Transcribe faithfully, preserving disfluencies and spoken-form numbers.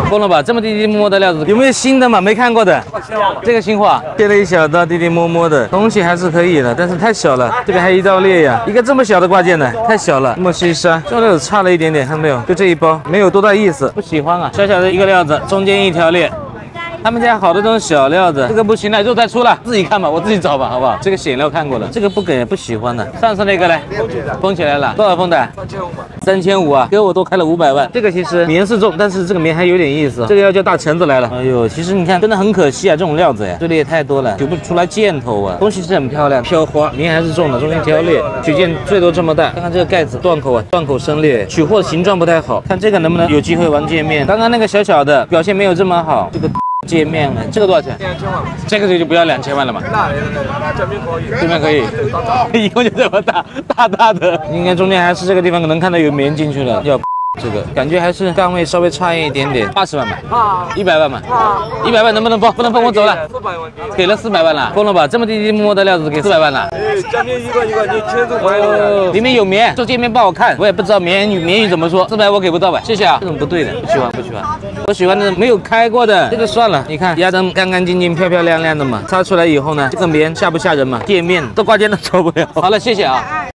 疯了吧？这么滴滴摸摸的料子，有没有新的嘛？没看过的，这个新货，切了一小刀，滴滴摸摸的东西还是可以的，但是太小了。这边还有一道裂呀，一个这么小的挂件的，太小了。墨西沙这料子差了一点点，看到没有？就这一包，没有多大意思，不喜欢啊。小小的一个料子，中间一条裂。 他们家好多这种小料子，这个不行了，肉再出了，自己看吧，我自己找吧，好不好？这个显料看过了，这个不给不喜欢的。上次那个嘞，封起来了，多少封的？三千五吧。三千五啊，给我多开了五百万。这个其实棉是重，但是这个棉还有点意思。这个要叫大橙子来了。哎呦，其实你看，真的很可惜啊，这种料子呀，这里也太多了，取不出来箭头啊。东西是很漂亮，飘花，棉还是重的，中间挑裂，取件最多这么大。看看这个盖子断口啊，断口生裂，取货形状不太好。看这个能不能有机会玩界面？刚刚那个小小的表现没有这么好，这个。 界面呢？这个多少钱？两千万。这个就就不要两千万了嘛。大的这边可以，这边可以，一共就这么大，大大的。应该中间还是这个地方能看到有棉进去了。要这个感觉还是档位稍微差一点点，八十万吧。啊，一百万嘛。啊，一百万能不能封？不能封，我走了。四百万给了四百万了，封了吧？这么滴滴摸摸的料子给四百万了。哎，下面一个一个你签字买了。里面有棉，做界面不好看，我也不知道棉语棉语怎么说。四百我给不到吧？谢谢啊。这种不对的，不喜欢不喜欢。 我喜欢的没有开过的，这个算了。你看压得干干净净、漂漂亮亮的嘛，擦出来以后呢，这个棉吓不吓人嘛？界面这挂件都走不了。好了，谢谢啊。